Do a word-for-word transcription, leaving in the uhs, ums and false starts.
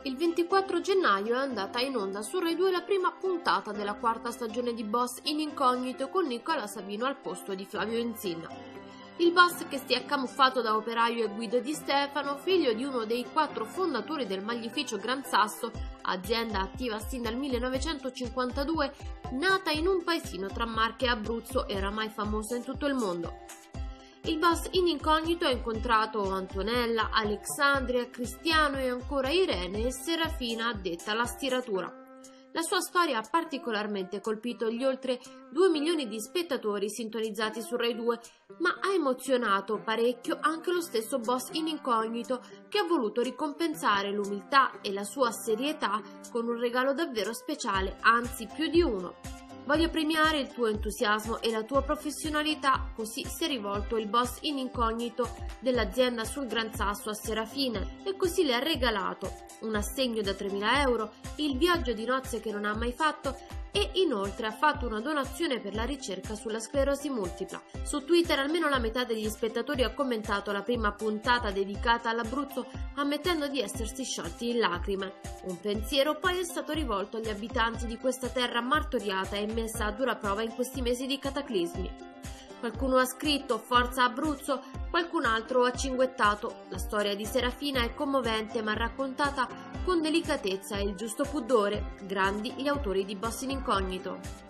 Il ventiquattro gennaio è andata in onda su Rai due la prima puntata della quarta stagione di Boss in Incognito con Nicola Savino al posto di Flavio Insinna. Il boss, che si è camuffato da operaio e Guido Di Stefano, figlio di uno dei quattro fondatori del Maglificio Gran Sasso, azienda attiva sin dal millenovecentocinquantadue, nata in un paesino tra Marche e Abruzzo e oramai famosa in tutto il mondo. Il boss in Incognito ha incontrato Antonella, Alexandria, Cristiano e ancora Irene e Serafina, addetta alla stiratura. La sua storia ha particolarmente colpito gli oltre due milioni di spettatori sintonizzati su Rai due, ma ha emozionato parecchio anche lo stesso boss in Incognito, che ha voluto ricompensare l'umiltà e la sua serietà con un regalo davvero speciale, anzi più di uno. Voglio premiare il tuo entusiasmo e la tua professionalità, così si è rivolto il boss in Incognito dell'azienda sul Gran Sasso a Serafina e così le ha regalato un assegno da tremila euro, il viaggio di nozze che non ha mai fatto e inoltre ha fatto una donazione per la ricerca sulla sclerosi multipla. Su Twitter almeno la metà degli spettatori ha commentato la prima puntata dedicata all'Abruzzo ammettendo di essersi sciolti in lacrime. Un pensiero poi è stato rivolto agli abitanti di questa terra martoriata e messa a dura prova in questi mesi di cataclismi. Qualcuno ha scritto "Forza Abruzzo", qualcun altro ha cinguettato. La storia di Serafina è commovente ma raccontata con delicatezza e il giusto pudore, grandi gli autori di Boss in Incognito.